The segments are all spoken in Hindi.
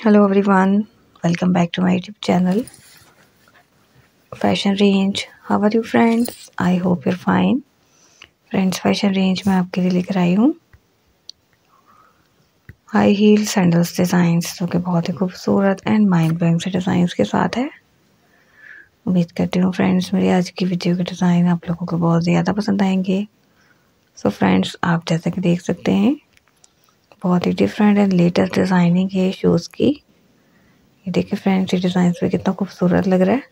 Hello everyone, welcome back to my YouTube channel Fashion Range. How are you friends? I hope you're fine. Friends fashion range में आपके लिए लेकर आई हूँ हाई हील सैंडल्स डिज़ाइंस जो कि बहुत ही खूबसूरत एंड माइंड ब्लोइंग से डिज़ाइंस के साथ है। उम्मीद करती हूँ फ्रेंड्स मेरी आज की वीडियो के डिज़ाइन आप लोगों को बहुत ज़्यादा पसंद आएंगे। सो फ्रेंड्स आप जैसे कि देख सकते हैं बहुत ही डिफरेंट एंड लेटेस्ट डिज़ाइनिंग है शूज़ की। ये देखिए फ्रेंड्स ये डिज़ाइन पे कितना खूबसूरत लग रहा है।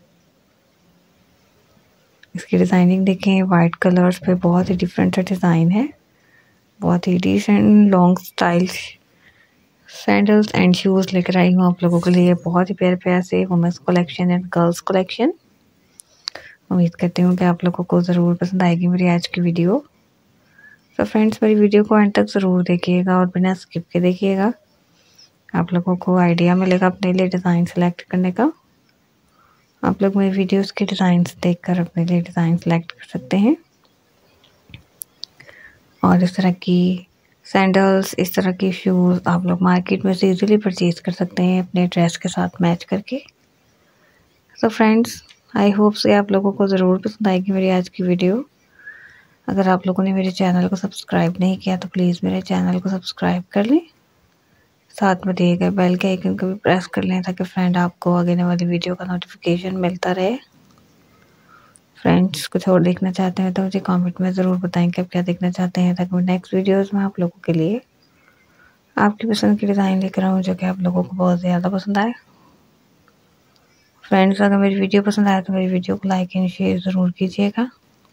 इसकी डिज़ाइनिंग देखें, वाइट कलर्स पे बहुत ही डिफरेंट डिज़ाइन है। बहुत ही decent long style sandals and shoes लेकर आई हूँ आप लोगों के लिए। बहुत ही प्यारे प्यारे से women's collection and girls collection. उम्मीद करती हूँ कि आप लोगों को ज़रूर पसंद आएगी मेरी आज की वीडियो। तो फ्रेंड्स मेरी वीडियो को एंड तक ज़रूर देखिएगा और बिना स्किप के देखिएगा। आप लोगों को आइडिया मिलेगा अपने लिए डिज़ाइन सेलेक्ट करने का। आप लोग मेरी वीडियोस के डिज़ाइंस देखकर अपने लिए डिज़ाइन सेलेक्ट कर सकते हैं। और इस तरह की सैंडल्स, इस तरह की शूज़ आप लोग मार्केट में से इजीली परचेज़ कर सकते हैं अपने ड्रेस के साथ मैच करके। तो फ्रेंड्स आई होप से आप लोगों को ज़रूर पसंद आएगी मेरी आज की वीडियो। अगर आप लोगों ने मेरे चैनल को सब्सक्राइब नहीं किया तो प्लीज़ मेरे चैनल को सब्सक्राइब कर लें। साथ में दिए गए बेल के आइकन को भी प्रेस कर लें ताकि फ्रेंड आपको आगे वाली वीडियो का नोटिफिकेशन मिलता रहे। फ्रेंड्स कुछ और देखना चाहते हैं तो मुझे कमेंट में ज़रूर बताएं कि आप क्या देखना चाहते हैं ताकि मैं नेक्स्ट वीडियोस में आप लोगों के लिए आपकी पसंद की डिज़ाइन लेकर आऊँ जो कि आप लोगों को बहुत ज़्यादा पसंद आए। फ्रेंड्स अगर मेरी वीडियो पसंद आए तो मेरी वीडियो को लाइक एंड शेयर ज़रूर कीजिएगा।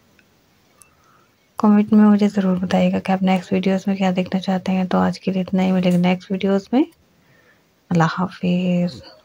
कमेंट में मुझे ज़रूर बताइएगा कि आप नेक्स्ट वीडियोस में क्या देखना चाहते हैं। तो आज के लिए इतना ही, मिलेगा नेक्स्ट वीडियोस में। अल्लाह हाफिज़।